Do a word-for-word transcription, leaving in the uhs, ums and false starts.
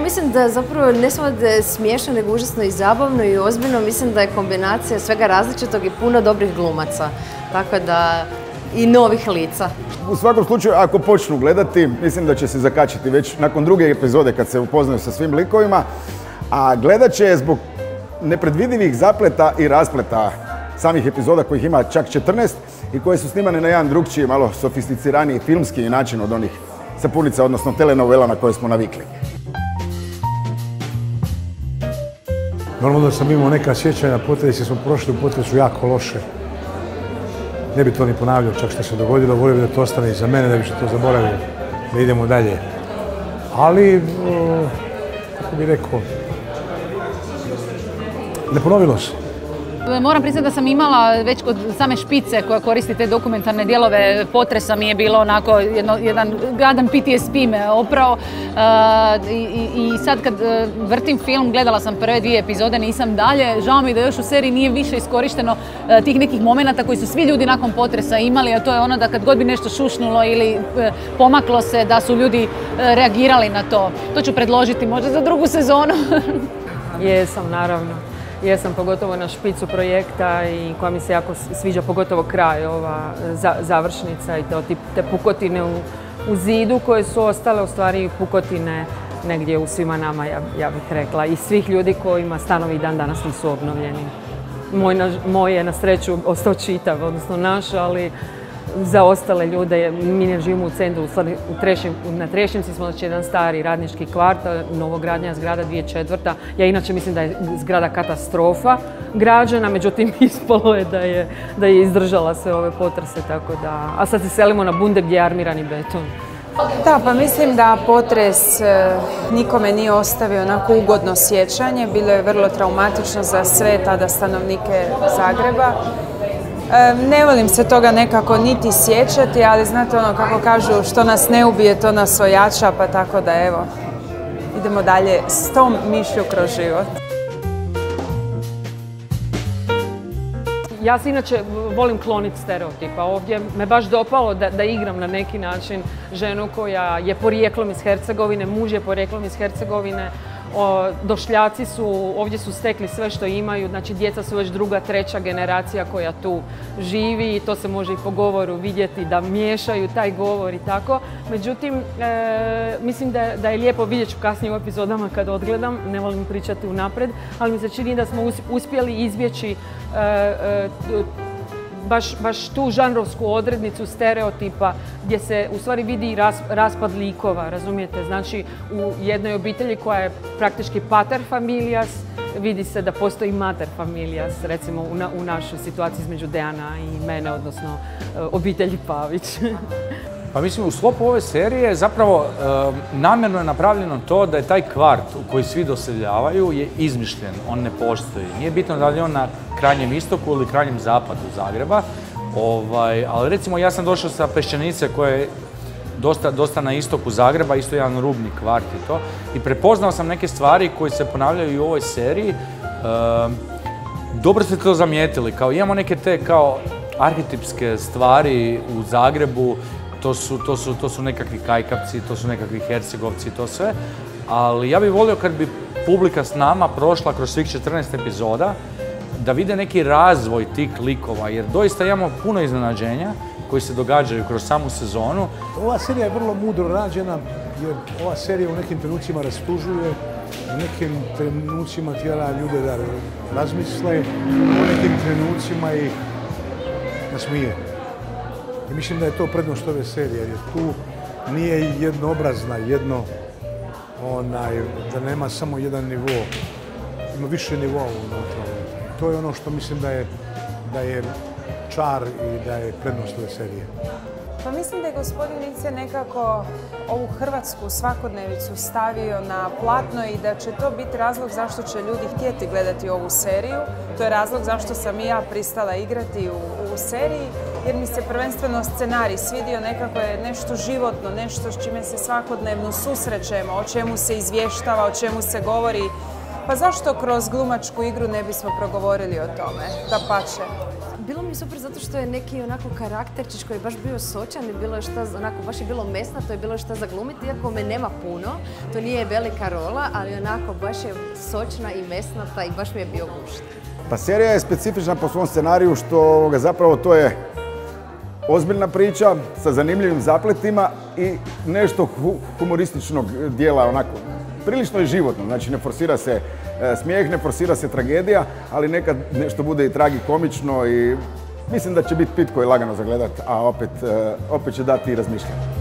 mislim da zapravo ne samo da je smiješno, nego užasno i zabavno i ozbiljno. Mislim da je kombinacija svega različitog i puno dobrih glumaca. Tako da i novih lica. U svakom slučaju, ako počnu gledati, mislim da će se zakačiti već nakon druge epizode kad se upoznaju sa svim likovima, a gledat će zbog nepredvidivih zapleta i raspleta samih epizoda kojih ima čak četrnaest i koje su snimane na jedan drugčiji, malo sofisticiraniji filmski način od onih sapunica, odnosno telenovela na koje smo navikli. Normalno da sam imao neka sjećanja potres jer smo prošli u potresu jako loše. Ne bi to ni ponavljao čak što se dogodilo, volio bi da to ostane iza mene, da bi što to zaboravio, da idemo dalje. Ali, kako bi rekao, ne ponovilo se. Moram priznati da sam imala već kod same Špice koja koristi te dokumentarne dijelove potresa mi je bilo onako jedno, jedan gadan P T S D me oprao uh, i, i sad kad uh, vrtim film, gledala sam prve dvije epizode, nisam dalje, žao mi da još u seriji nije više iskorišteno uh, tih nekih momenata koji su svi ljudi nakon potresa imali, a to je ono da kad god bi nešto šušnulo ili uh, pomaklo se da su ljudi uh, reagirali na to. To ću predložiti možda za drugu sezonu. Jesam, naravno. Jesam pogotovo na špicu projekta i koja mi se jako sviđa, pogotovo kraj, ova za, završnica i to, te pukotine u, u zidu koje su ostale u stvari pukotine negdje u svima nama, ja, ja bih rekla, i svih ljudi kojima stanovi dan danas nisu obnovljeni. Moj, na, moj je na sreću ostao čitav, odnosno naš, ali za ostale ljude, mi ne živimo u centru, u stvari, u Trešim, na Trešimci smo znači jedan stari radnički kvart, novogradnja zgrada dvije tisuće četvrta. Ja inače mislim da je zgrada katastrofa građena, međutim ispalo je da je, da je izdržala sve ove potrese, tako da... A sad se selimo na Bunde gdje je armirani beton. Da, pa mislim da potres nikome nije ostavio onako ugodno sjećanje, bilo je vrlo traumatično za sve tada stanovnike Zagreba. Ne volim se toga nekako niti sjećati, ali znate ono kako kažu što nas ne ubije, to nas ojača, pa tako da evo, idemo dalje s tom mišlju kroz život. Ja se inače volim kloniti stereotipa. Ovdje me baš dopalo da, da igram na neki način ženu koja je porijeklom iz Hercegovine, muž je porijeklom iz Hercegovine. O, došljaci su, ovdje su stekli sve što imaju, znači djeca su već druga, treća generacija koja tu živi i to se može i po govoru vidjeti da miješaju taj govor i tako. Međutim, e, mislim da, da je lijepo, vidjet ću kasnije u epizodama kad odgledam, ne volim pričati unaprijed, ali mi se čini da smo uspjeli izbjeći e, e, Baš, baš tu žanrovsku odrednicu stereotipa gdje se u stvari vidi i ras, raspad likova, razumijete? Znači u jednoj obitelji koja je praktički pater familias, vidi se da postoji mater familias, recimo u, na, u našoj situaciji između Dejana i mene, odnosno obitelji Pavić. Pa mislim, u sklopu ove serije zapravo e, namjerno je napravljeno to da je taj kvart u koji svi doseljavaju je izmišljen, on ne postoji. Nije bitno da li je on na krajnjem istoku ili krajnjem zapadu Zagreba, ovaj, ali recimo ja sam došao sa Peščanice koja je dosta, dosta na istoku Zagreba, isto jedan rubni kvart i to, i prepoznao sam neke stvari koje se ponavljaju i u ovoj seriji. E, dobro ste to zamijetili, kao imamo neke te kao arhetipske stvari u Zagrebu. To su, to, su, to su nekakvi Kajkavci, to su nekakvi Hercegovci, to sve. Ali ja bih volio kad bi publika s nama prošla kroz svih četrnaest epizoda, da vide neki razvoj tih likova, jer doista imamo puno iznenađenja koji se događaju kroz samu sezonu. Ova serija je vrlo mudro rađena, jer ova serija u nekim trenucima rastužuje, u nekim trenucima tjera ljude da razmisle, u nekim trenucima ih nasmije. I mislim da je to prednost ove serije, jer tu nije jednoobrazna, jedno, onaj, da nema samo jedan nivo, ima više nivoa unutra. To je ono što mislim da je, da je čar i da je prednost ove serije. Pa mislim da je gospodin Vince nekako ovu hrvatsku svakodnevicu stavio na platno i da će to biti razlog zašto će ljudi htjeti gledati ovu seriju. To je razlog zašto sam i ja pristala igrati u, u seriji, jer mi se prvenstveno scenarij svidio, nekako je nešto životno, nešto s čime se svakodnevno susrećemo, o čemu se izvještava, o čemu se govori. Pa zašto kroz glumačku igru ne bismo progovorili o tome? Dapače. bilo mi je super zato što je neki onako karakterčić koji je baš bio sočan i bilo je šta, onako, baš je bilo mesnato i bilo je šta za glumiti, iako me nema puno, to nije velika rola, ali onako baš je sočna i mesnata i baš mi je bio gušt. Pa serija je specifična po svom scenariju što ga zapravo to je ozbiljna priča sa zanimljivim zapletima i nešto hu humorističnog dijela, onako, prilično je životno, znači ne forsira se e, smijeh, ne forsira se tragedija, ali nekad nešto bude i tragikomično i mislim da će biti pitko i lagano za gledat, a opet, e, opet će dati i razmišljanje.